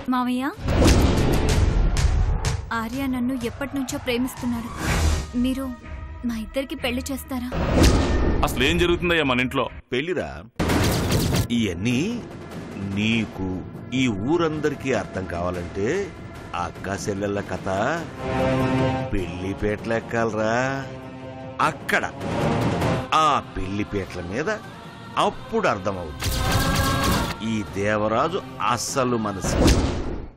మావయ్య, ఆర్య నన్ను ఎప్పటి నుంచో ప్రేమిస్తున్నాడు. మీరు మా ఇద్దరికి పెళ్లి చేస్తారా? అసలు ఏం జరుగుతుందయ్యా మన ఇంట్లో? పెళ్లిరా, ఇవన్నీ నీకు ఈ ఊరందరికీ అర్థం కావాలంటే అక్క చెల్లెళ్ళ కథ పెళ్లిపేటలు ఎక్కాలరా. అక్కడ ఆ పెళ్లిపేటల మీద అప్పుడు అర్థమవుతుంది ఈ దేవరాజు అస్సలు మనసు.